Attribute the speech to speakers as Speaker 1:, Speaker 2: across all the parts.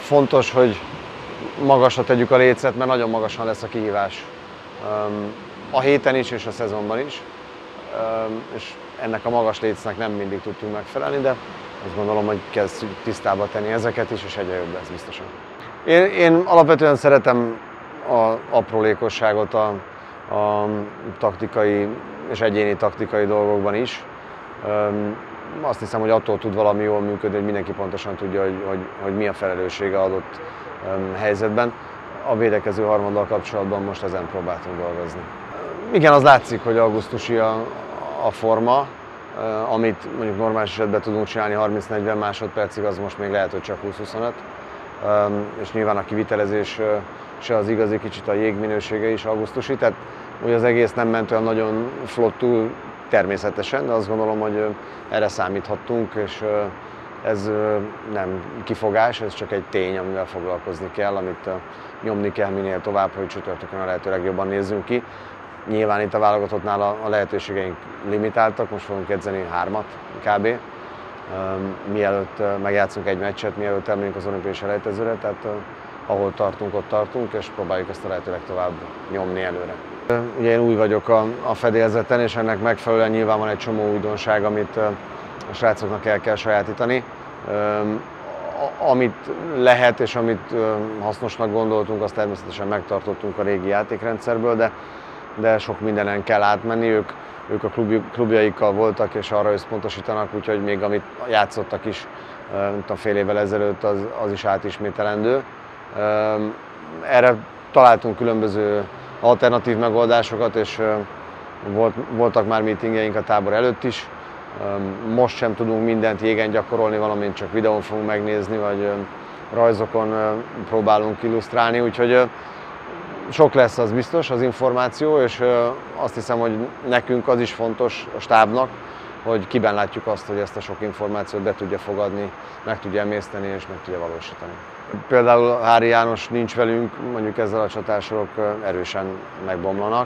Speaker 1: fontos, hogy magasra tegyük a lécet, mert nagyon magasan lesz a kihívás. A héten is és a szezonban is. És ennek a magas lécnek nem mindig tudtunk megfelelni, de azt gondolom, hogy kezdjük tisztába tenni ezeket is, és egyre jobb lesz biztosan. Én alapvetően szeretem az aprólékosságot a taktikai és egyéni taktikai dolgokban is. Azt hiszem, hogy attól tud valami jól működni, hogy mindenki pontosan tudja, hogy mi a felelőssége adott helyzetben. A védekező harmaddal kapcsolatban most ezen próbáltunk dolgozni. Igen, az látszik, hogy augusztusi a forma, amit mondjuk normális esetben tudunk csinálni 30-40 másodpercig, az most még lehet, hogy csak 20-25. És nyilván a kivitelezés se az igazi, kicsit a jég minősége is augusztusi, tehát ugye az egész nem ment olyan nagyon flottul természetesen, de azt gondolom, hogy erre számíthattunk, és ez nem kifogás, ez csak egy tény, amivel foglalkozni kell, amit nyomni kell minél tovább, hogy csütörtökön a lehető legjobban nézzünk ki. Nyilván itt a válogatottnál a lehetőségeink limitáltak, most fogunk edzeni 3-at kb. Mielőtt megjátszunk egy meccset, mielőtt elmegyünk az olimpiai selejtezőre, tehát ahol tartunk, ott tartunk, és próbáljuk ezt a lehető legtovább nyomni előre. Ugye én új vagyok a fedélzeten, és ennek megfelelően nyilván van egy csomó újdonság, amit a srácoknak el kell sajátítani. Amit lehet és amit hasznosnak gondoltunk, azt természetesen megtartottunk a régi játékrendszerből, de sok mindenen kell átmenni. Ők a klubjaikkal voltak és arra összpontosítanak, úgyhogy még amit játszottak is fél évvel ezelőtt, az is átismételendő. Erre találtunk különböző alternatív megoldásokat, és voltak már meetingjeink a tábor előtt is. Most sem tudunk mindent jégen gyakorolni, valamint csak videón fogunk megnézni, vagy rajzokon próbálunk illusztrálni, úgyhogy sok lesz, az biztos, az információ, és azt hiszem, hogy nekünk az is fontos, a stábnak, hogy kiben látjuk azt, hogy ezt a sok információt be tudja fogadni, meg tudja emészteni és meg tudja valósítani. Például Hári János nincs velünk, mondjuk ezzel a csatársorok erősen megbomlanak,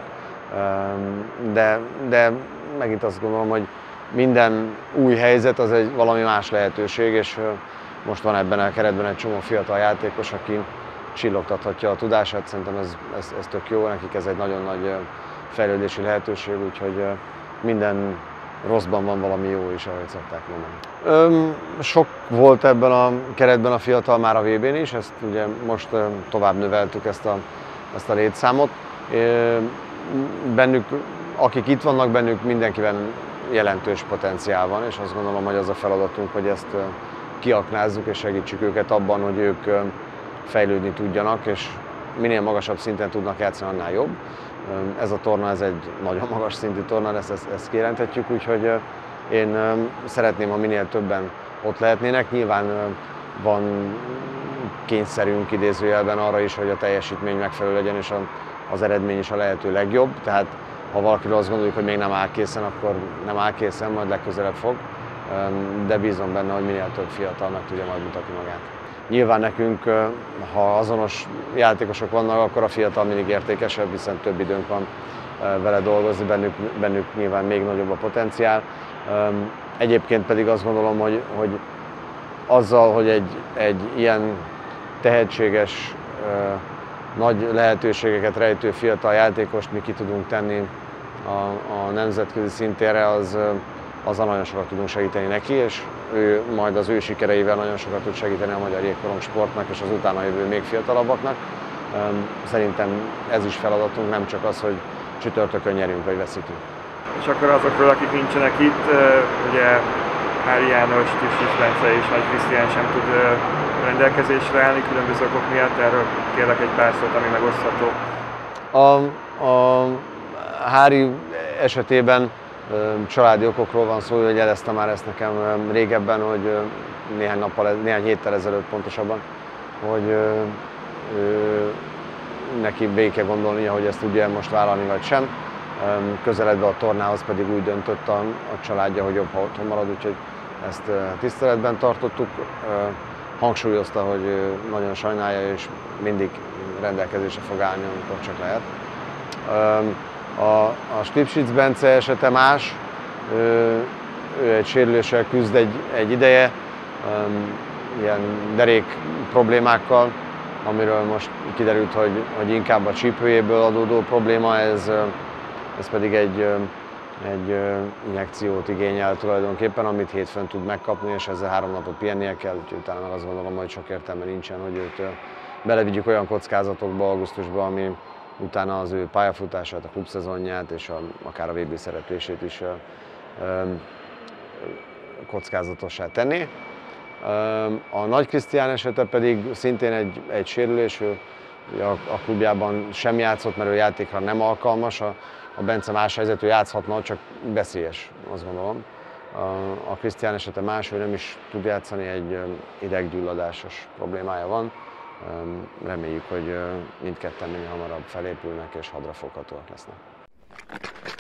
Speaker 1: de megint azt gondolom, hogy minden új helyzet az egy valami más lehetőség, és most van ebben a keretben egy csomó fiatal játékos, aki csillogtathatja a tudását, szerintem ez tök jó, nekik ez egy nagyon nagy fejlődési lehetőség, úgyhogy minden rosszban van valami jó is, ahogy szokták mondani. Sok volt ebben a keretben a fiatal már a VB-n is, ezt ugye most tovább növeltük ezt a létszámot. Bennük, akik itt vannak, bennük mindenkiben jelentős potenciál van, és azt gondolom, hogy az a feladatunk, hogy ezt kiaknázzuk és segítsük őket abban, hogy ők fejlődni tudjanak, és minél magasabb szinten tudnak játszani, annál jobb. Ez a torna, ez egy nagyon magas szintű torna, ezt kijelenthetjük, úgyhogy én szeretném, ha minél többen ott lehetnének. Nyilván van kényszerünk idézőjelben arra is, hogy a teljesítmény megfelelő legyen, és az eredmény is a lehető legjobb. Tehát ha valakiről azt gondoljuk, hogy még nem áll készen, akkor nem áll készen, majd legközelebb fog. De bízom benne, hogy minél több fiatal meg tudja majd mutatni magát. Nyilván nekünk, ha azonos játékosok vannak, akkor a fiatal mindig értékesebb, hiszen több időnk van vele dolgozni, bennük nyilván még nagyobb a potenciál. Egyébként pedig azt gondolom, hogy azzal, hogy egy ilyen tehetséges, nagy lehetőségeket rejtő fiatal játékost mi ki tudunk tenni a nemzetközi szintére, azzal nagyon sokat tudunk segíteni neki, és ő majd az ő sikereivel nagyon sokat tud segíteni a magyar jégkorong sportnak és az utána jövő még fiatalabbaknak. Szerintem ez is feladatunk, nem csak az, hogy csütörtökön nyerünk vagy veszítünk.
Speaker 2: És akkor azokról, akik nincsenek itt, ugye Hári János, Tipsics Bence és Nagy Krisztián sem tud rendelkezésre állni különböző okok miatt, erről kérlek egy pár szót, ami megosztható.
Speaker 1: A Hári esetében családi okokról van szó, hogy jelezte már ezt nekem régebben, hogy néhány héttel ezelőtt pontosabban, hogy neki végig kell gondolnia, hogy ezt tudja most vállalni vagy sem. Közeledve a tornához pedig úgy döntött a családja, hogy jobb, ha otthon marad, úgyhogy ezt tiszteletben tartottuk. Hangsúlyozta, hogy nagyon sajnálja és mindig rendelkezésre fog állni, amikor csak lehet. A Stipsic Bence esete más, ő egy sérüléssel küzd egy ideje, ilyen derék problémákkal, amiről most kiderült, hogy inkább a csípőjéből adódó probléma, ez pedig egy injekciót igényel tulajdonképpen, amit hétfőn tud megkapni, és ezzel 3 napot pihennie kell, úgyhogy utána meg azt gondolom, hogy sok értelme nincsen, hogy őt belevigyük olyan kockázatokba augusztusba, ami utána az ő pályafutását, a klubszezonját és akár a VB szereplését is kockázatossá tenni. A Nagy Krisztián esete pedig szintén egy sérülés, ő a klubjában sem játszott, mert ő játékra nem alkalmas. A Bence más helyzet, ő játszhatna, csak veszélyes, azt gondolom. A Krisztián esete más, ő nem is tud játszani, egy ideggyulladásos problémája van. Reméljük, hogy mindketten minél hamarabb felépülnek és hadrafoghatóak lesznek.